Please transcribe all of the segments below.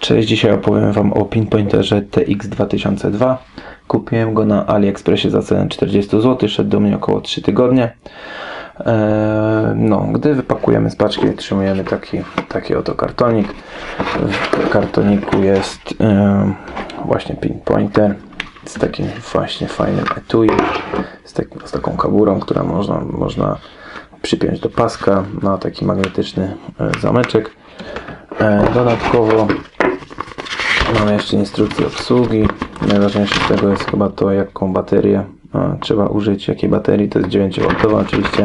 Cześć, dzisiaj opowiem Wam o pinpointerze TX2002. Kupiłem go na AliExpressie za cenę 40 zł, szedł do mnie około 3 tygodnie. Gdy wypakujemy z paczki, otrzymujemy taki oto kartonik. W kartoniku jest właśnie pinpointer z takim właśnie fajnym etui, z taką kaburą, która można przypiąć do paska. Ma taki magnetyczny zameczek. Dodatkowo mamy jeszcze instrukcję obsługi. Najważniejsze z tego jest chyba to, jaką baterię trzeba użyć, jakiej baterii. To jest 9V oczywiście.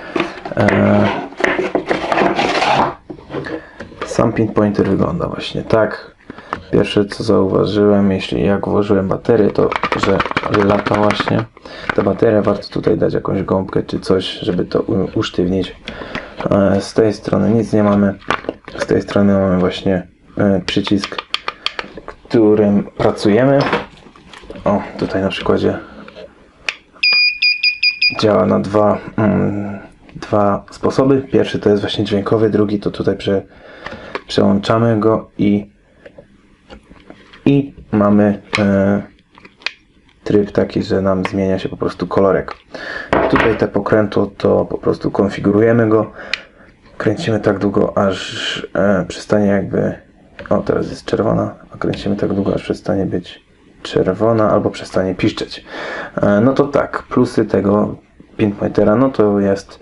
Sam pinpointer wygląda właśnie tak. Pierwsze co zauważyłem, jak włożyłem baterię, to że lata właśnie. Ta bateria, warto tutaj dać jakąś gąbkę czy coś, żeby to usztywnić. Z tej strony nic nie mamy. Z tej strony mamy właśnie przycisk, którym pracujemy. O, tutaj na przykładzie działa na dwa sposoby. Pierwszy to jest właśnie dźwiękowy, drugi to tutaj przełączamy go i mamy tryb taki, że nam zmienia się po prostu kolorek. Tutaj te pokrętło to po prostu konfigurujemy go. Kręcimy tak długo, aż przestanie jakby... O, teraz jest czerwona. A kręcimy tak długo, aż przestanie być czerwona albo przestanie piszczeć. No to tak, plusy tego pinpointera, no to jest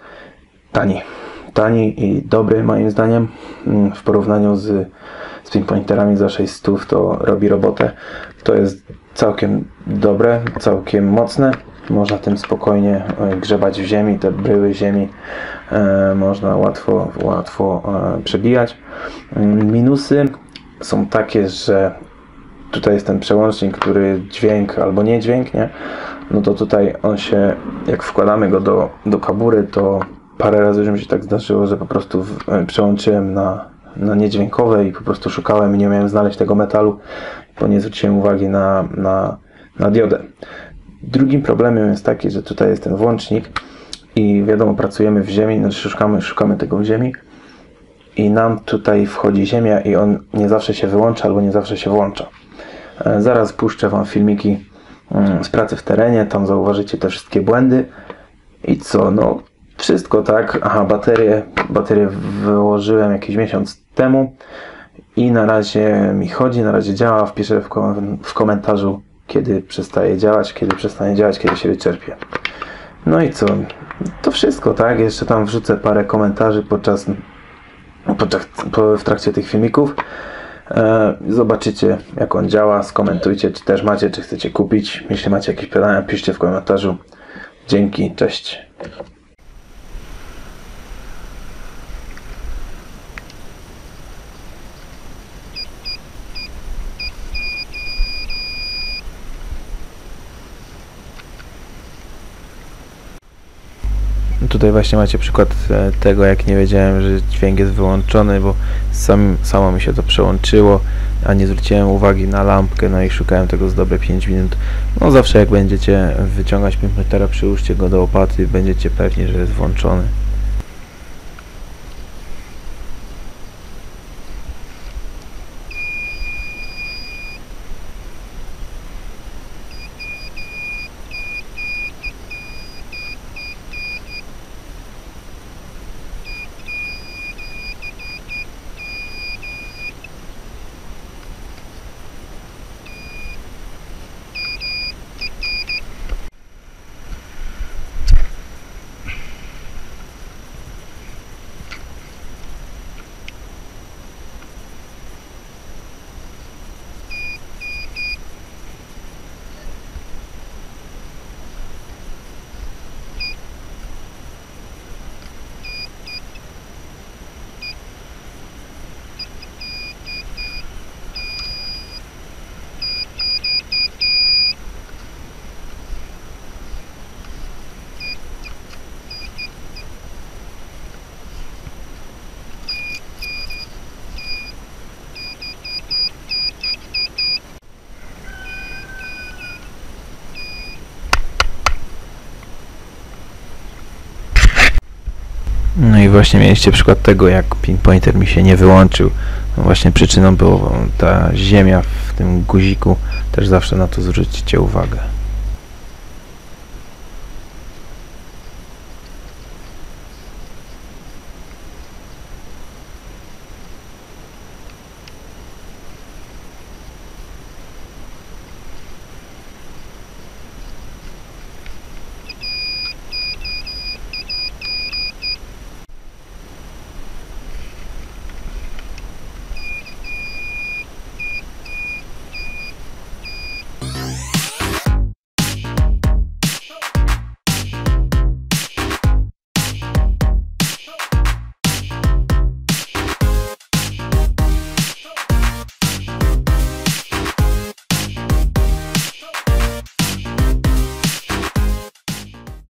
tani i dobry moim zdaniem. W porównaniu z pinpointerami za 600 to robi robotę. To jest całkiem dobre, całkiem mocne. Można tym spokojnie grzebać w ziemi, te bryły ziemi można łatwo przebijać. Minusy są takie, że tutaj jest ten przełącznik, który dźwięk albo nie dźwięk, nie? No to tutaj on się, jak wkładamy go do kabury, to parę razy już mi się tak zdarzyło, że po prostu przełączyłem na niedźwiękowe i po prostu szukałem i nie umiałem znaleźć tego metalu, bo nie zwróciłem uwagi na diodę. Drugim problemem jest taki, że tutaj jest ten włącznik i wiadomo, pracujemy w ziemi, znaczy szukamy tego w ziemi i nam tutaj wchodzi ziemia i on nie zawsze się wyłącza albo nie zawsze się włącza. Zaraz puszczę Wam filmiki z pracy w terenie, tam zauważycie te wszystkie błędy i co, no wszystko tak. Aha, baterię wyłożyłem jakiś miesiąc temu i na razie mi chodzi, na razie działa. Wpiszę w komentarzu, kiedy przestaje działać, kiedy przestanie działać, kiedy się wyczerpie. No i co? To wszystko, tak? Jeszcze tam wrzucę parę komentarzy w trakcie tych filmików. Zobaczycie, jak on działa, skomentujcie, czy też macie, czy chcecie kupić. Jeśli macie jakieś pytania, piszcie w komentarzu. Dzięki, cześć. Tutaj właśnie macie przykład tego, jak nie wiedziałem, że dźwięk jest wyłączony, bo samo mi się to przełączyło, a nie zwróciłem uwagi na lampkę, no i szukałem tego z dobre 5 minut. No zawsze jak będziecie wyciągać pinpointera, przyłóżcie go do łopaty, będziecie pewni, że jest włączony. właśnie mieliście przykład tego, jak pinpointer mi się nie wyłączył. No właśnie przyczyną była ta ziemia w tym guziku. Też zawsze na to zwróćcie uwagę.